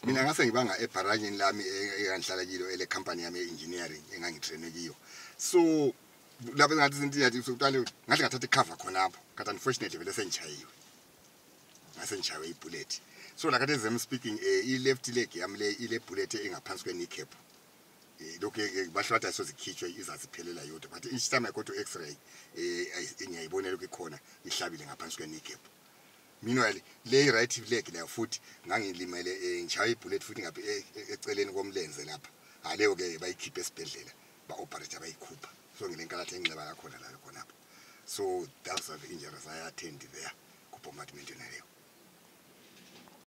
mina ngase ngibanga ebarragini lami engihlala kilo ele company yami engineering engangitraine kiyo so lapho ngathi sintiyathi sokuqala ngathi ngathatha icover khonapho but unfortunately vele sengichayiwe ngasengichayiwe ibullet so like as I'm speaking I left leg yami le ile bullet engaphansi kwe kneecap lokho bahlwatha sozikhitshwe izaziphelela yodwa but each time I go to x-ray ngiyayibonela ukukhona ihlabile ngaphansi kwe kneecap meanwhile le right leg la futhi ngangilimele ngichaye ibullet futhi ngapha eceleni komlenze lapha aleyo ke bayikhipha esibhedlela ba operate bayikhupha so ngilenkalathe enxeba la khona khonapho so that's the injuries I attend there ku compartment naleyo